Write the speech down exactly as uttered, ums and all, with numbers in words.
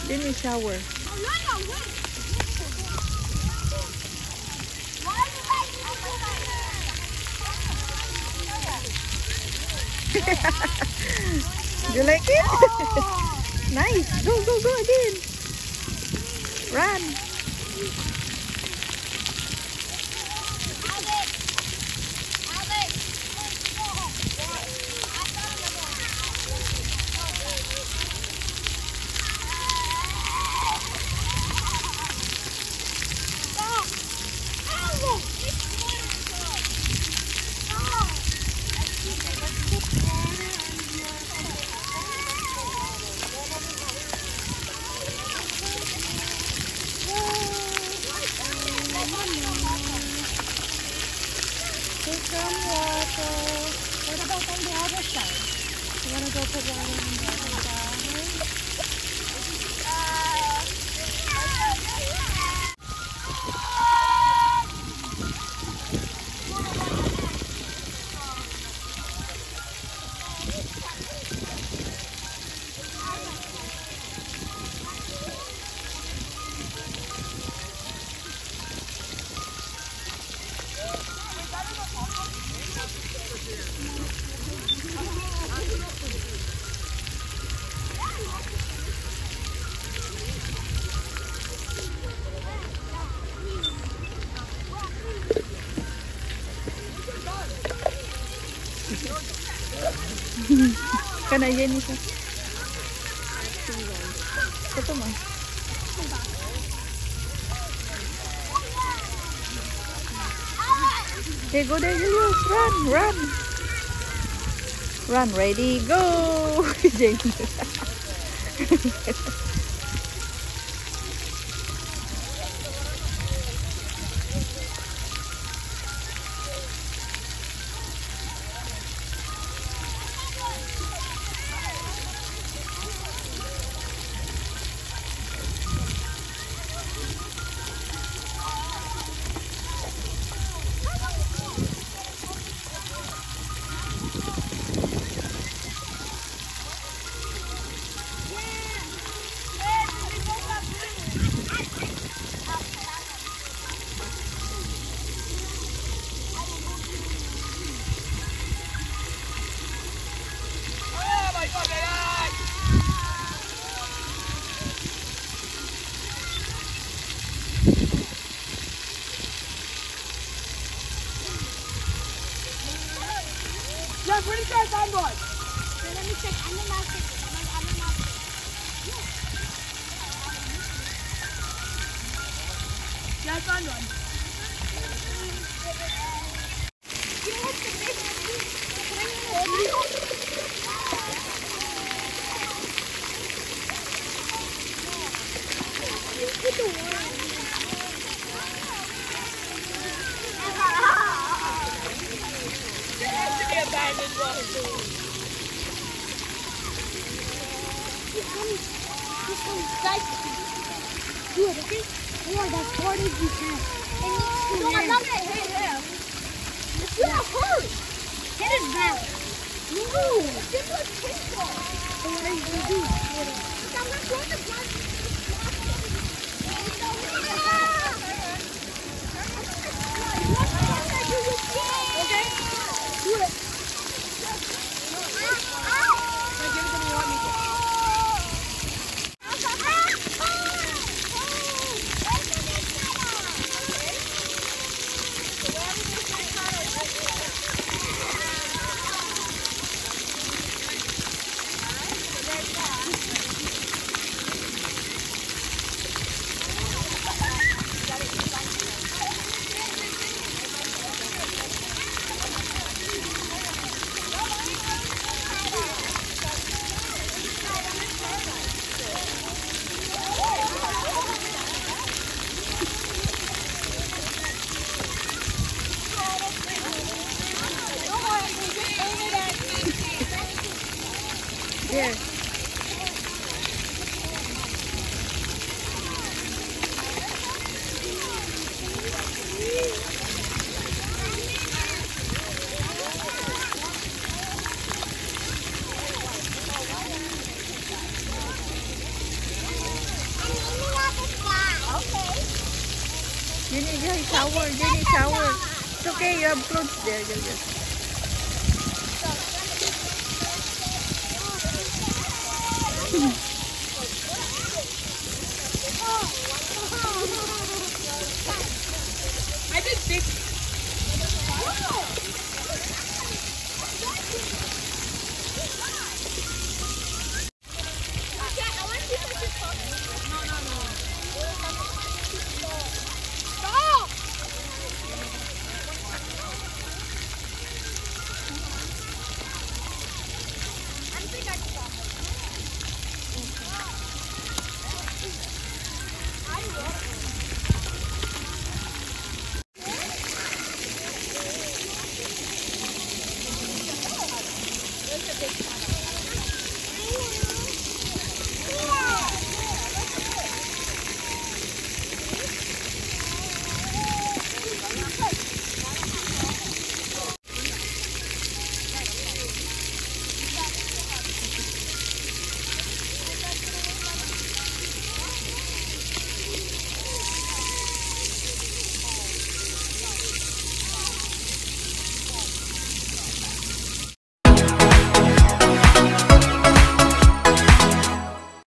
Jenny shower. You like it? Nice. Go, go, go again. Run. Some water. What about on the other side? You want to go put water on the other side? Kan aja nih sih. Itu mah. Okay, go there, Julius. Run, run. Run, ready, go. Yeah, pretty sure it's on board. Okay, let me check. I'm gonna not check it. I'm gonna, I'm gonna not check it. Yeah, it's on board. Put the water in. Abandoned water pool. This one, this one's nice. Do it, okay? More as hard as you can. It needs to no, I'm not gonna hit him. It's not hurt. Hit his back. No. This was painful. So what are you gonna do? I'm not going to run. Okay? Do it. Here. You need to shower. You need shower. It's okay. You have clothes there. There, there.